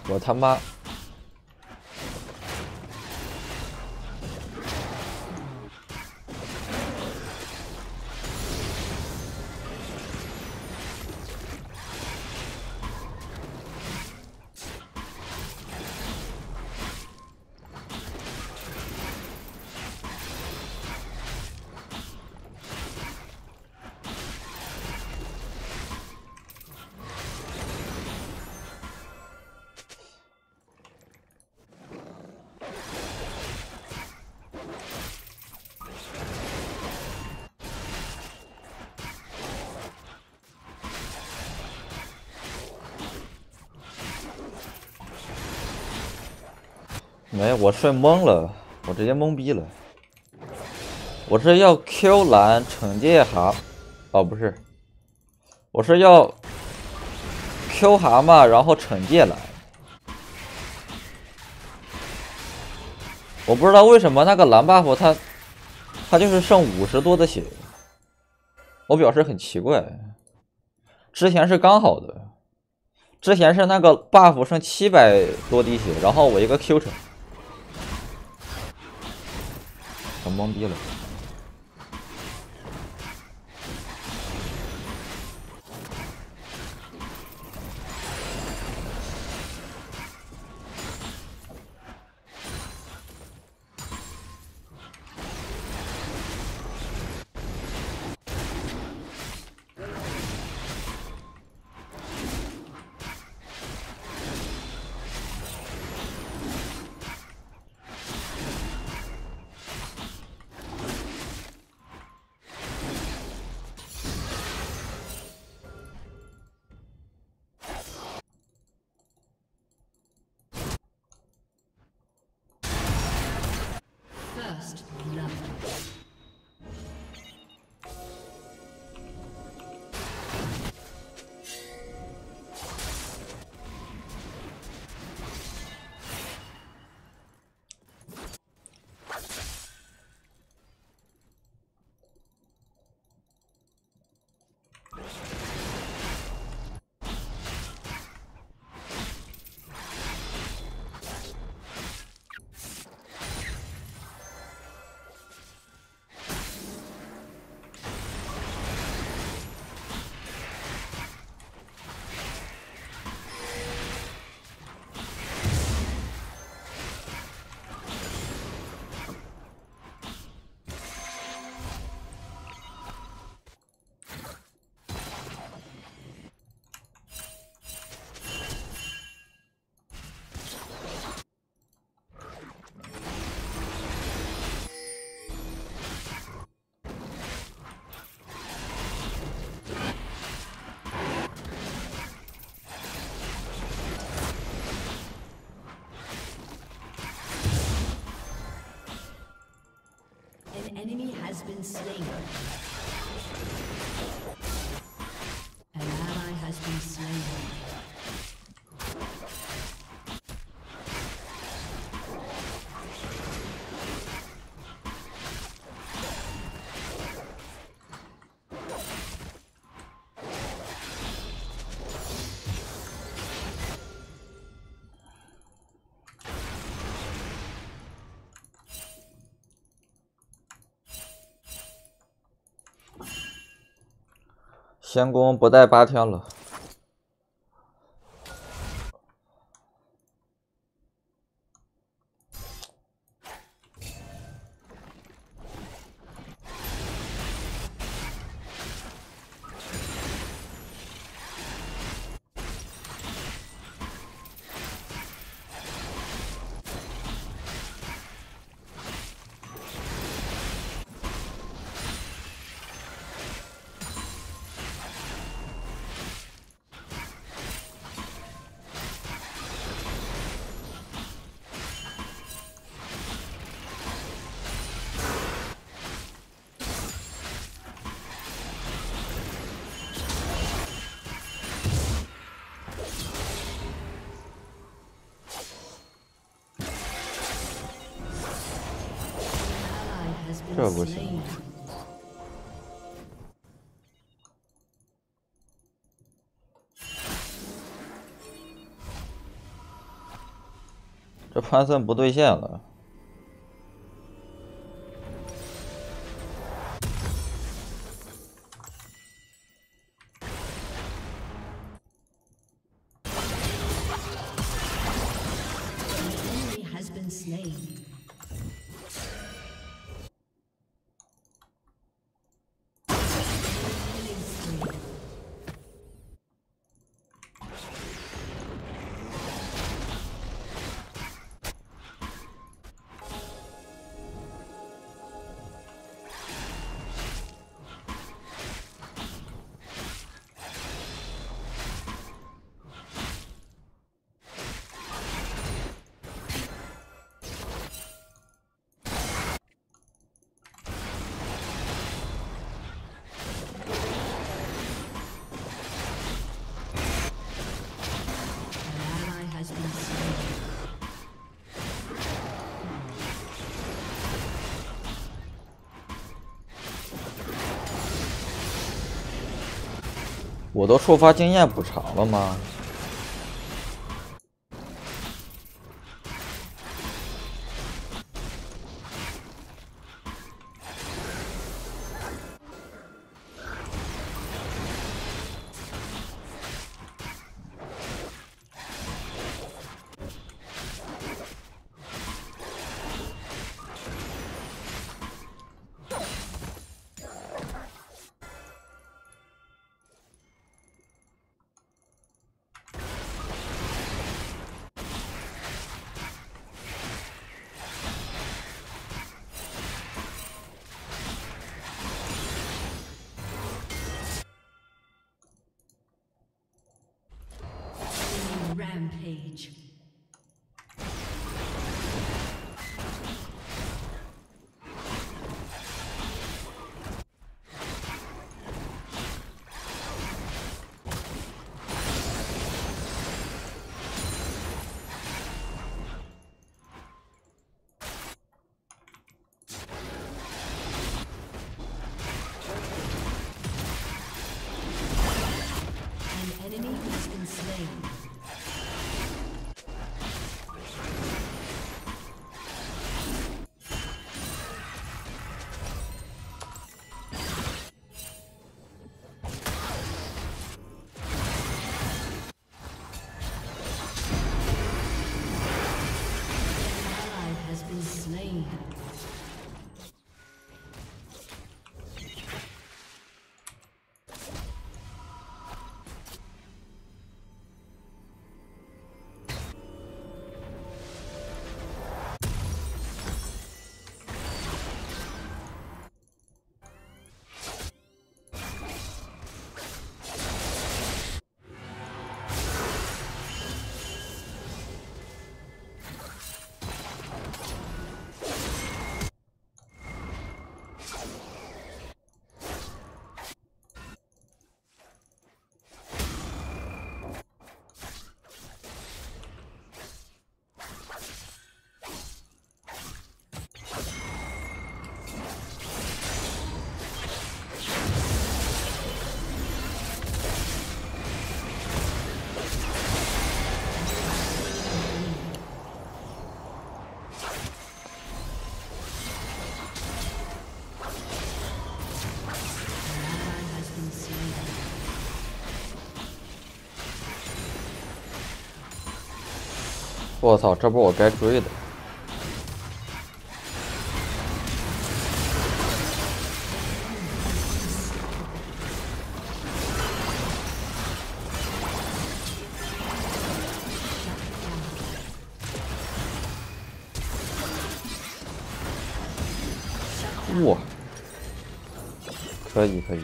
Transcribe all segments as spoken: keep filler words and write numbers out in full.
我他妈！没，我睡懵了，我直接懵逼了。我是要 Q 蓝惩戒蛤，哦不是，我是要 Q 蛤蟆，然后惩戒蓝。我不知道为什么那个蓝 buff 它它就是剩五十多的血，我表示很奇怪。之前是刚好的，之前是那个 buff 剩七百多滴血，然后我一个 Q 惩。我懵逼了。 Enemy has been slain. An ally has been slain. 仙宫不带八天了。这不行。 这潘森不对线了。 我都触发经验补偿了吗？ Rampage. An enemy has been slain. Slain. 我操，这不我该追的。哇，可以可以。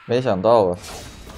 没想到啊！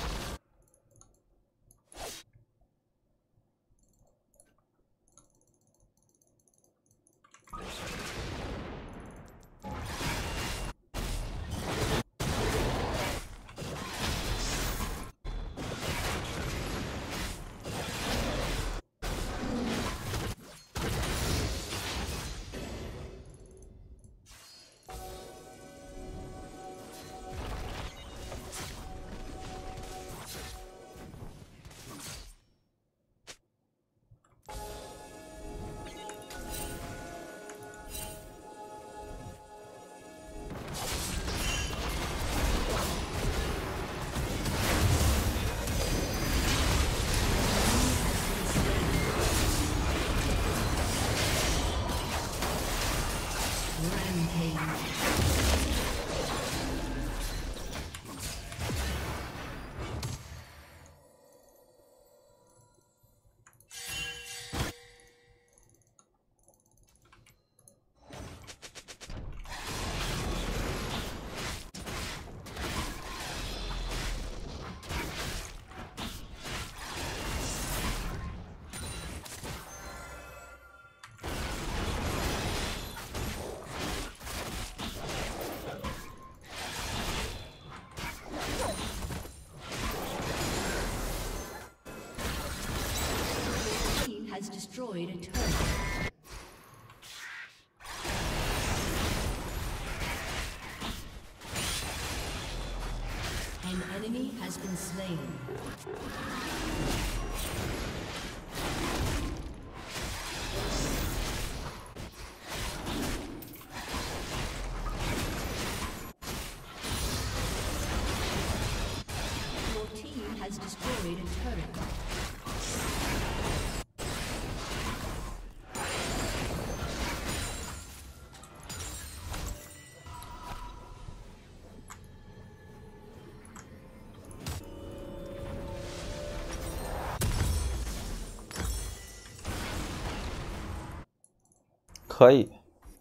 Has destroyed a turret. An enemy has been slain. Your team has destroyed a turret. 可以。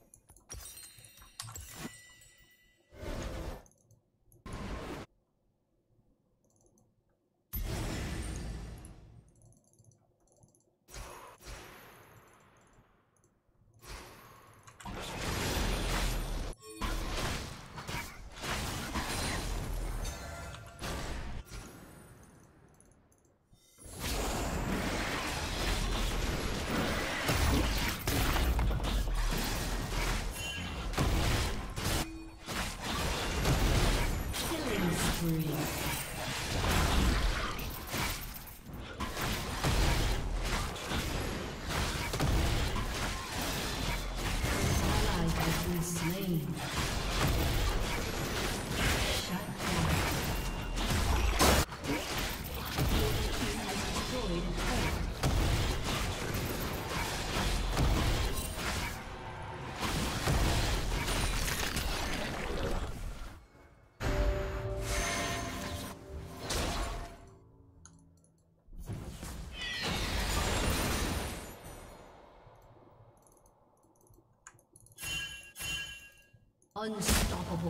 Unstoppable.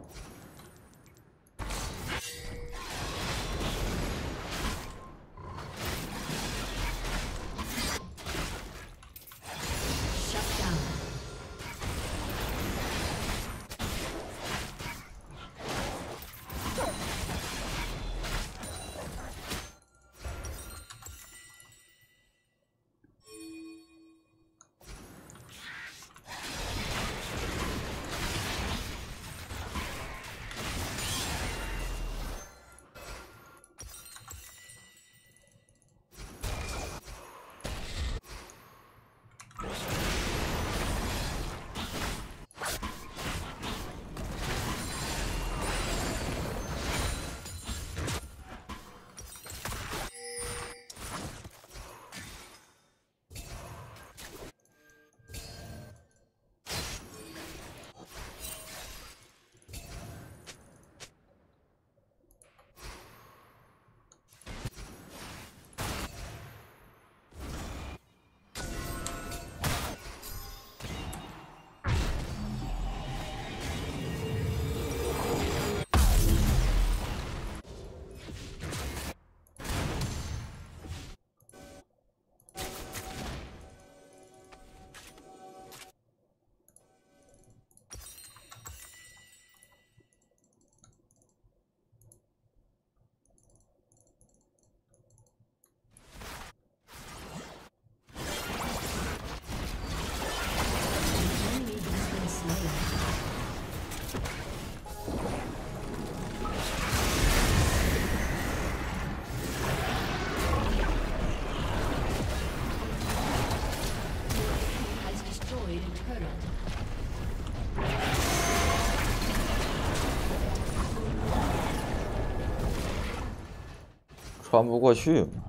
Shut down. 穿不过去嘛。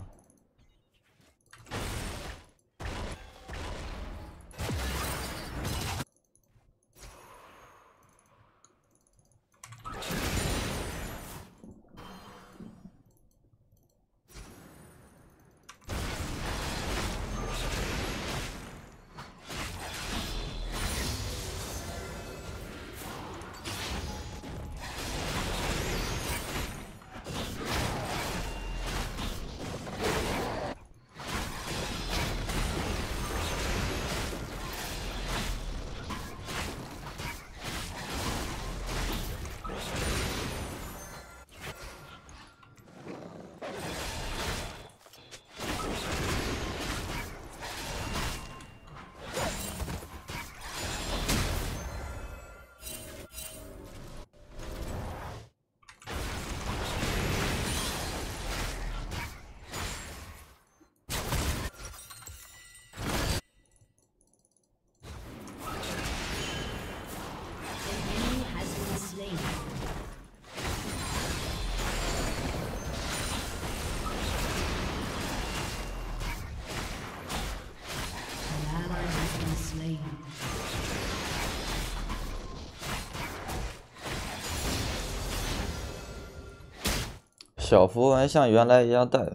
小符文像原来一样带。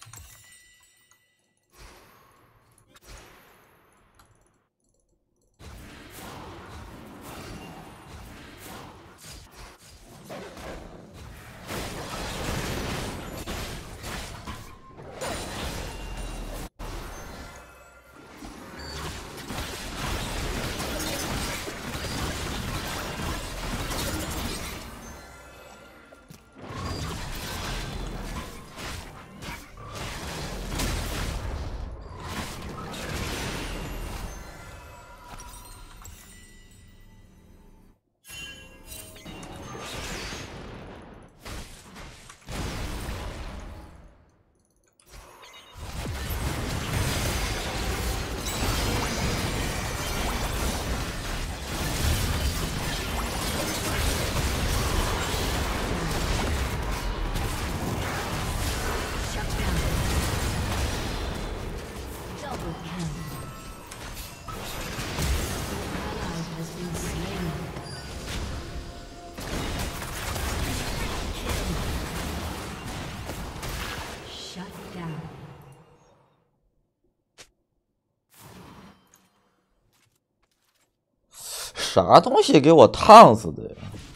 啥东西给我烫死的呀！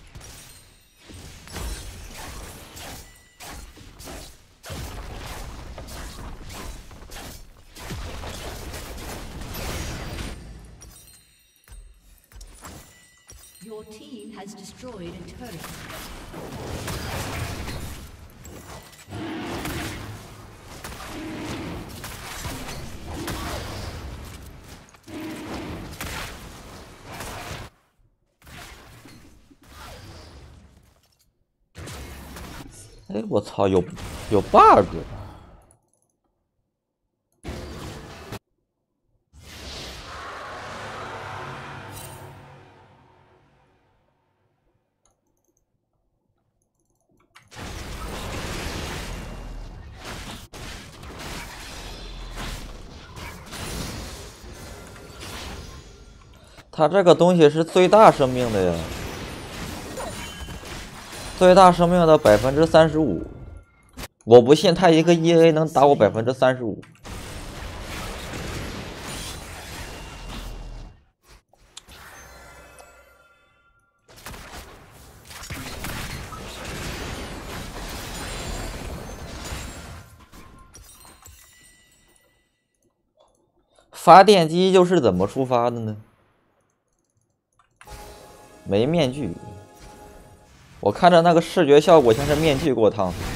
Your team has destroyed a turret. 哎，我操，有有 bug。 他这个东西是最大生命的呀，最大生命的百分之三十五，我不信他一个 E A 能打我百分之三十五。发电机就是怎么触发的呢？ 没面具，我看着那个视觉效果像是面具给我烫死。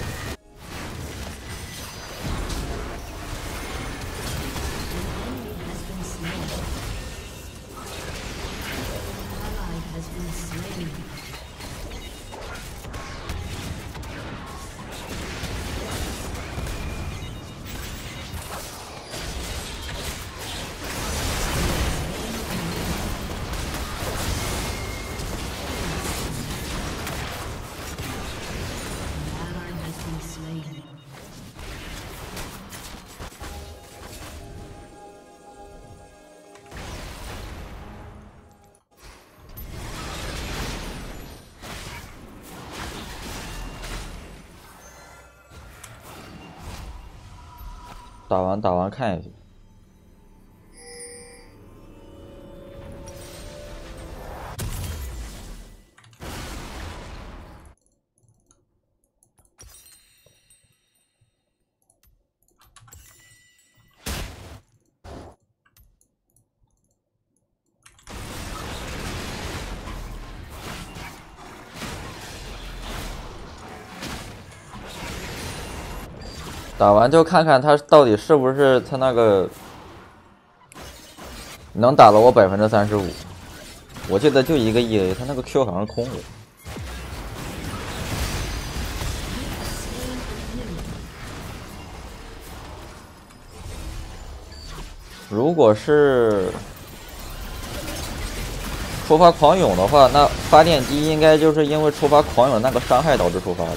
打完打完看一下。打完就看看他到底是不是他那个能打了我百分之三十五。我记得就一个 E A， 他那个 Q 好像是空的。如果是触发狂涌的话，那发电机应该就是因为触发狂涌那个伤害导致触发的。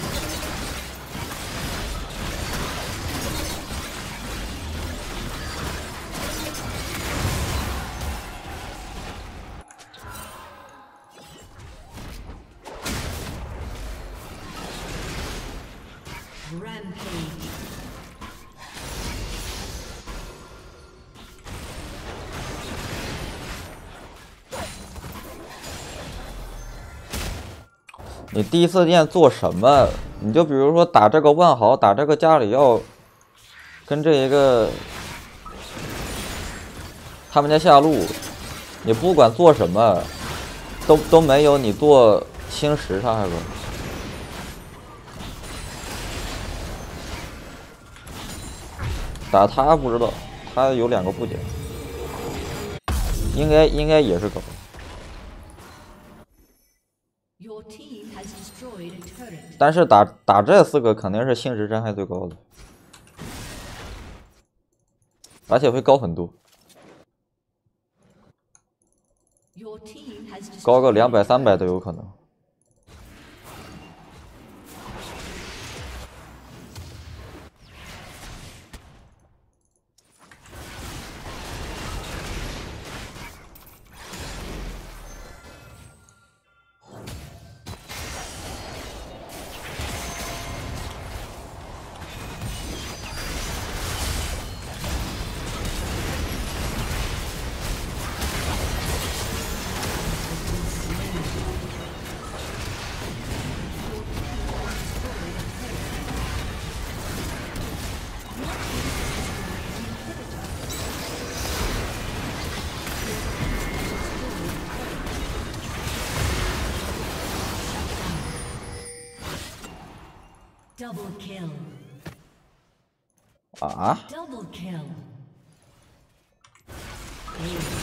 你第一次练做什么？你就比如说打这个万豪，打这个加里奥，跟这一个他们家下路，你不管做什么，都都没有你做星石他还多。打他不知道，他有两个部件，应该应该也是狗。但是打打这四个肯定是星石伤害最高的，而且会高很多，高个两百三百都有可能。 Double kill. 啊！ Double kill.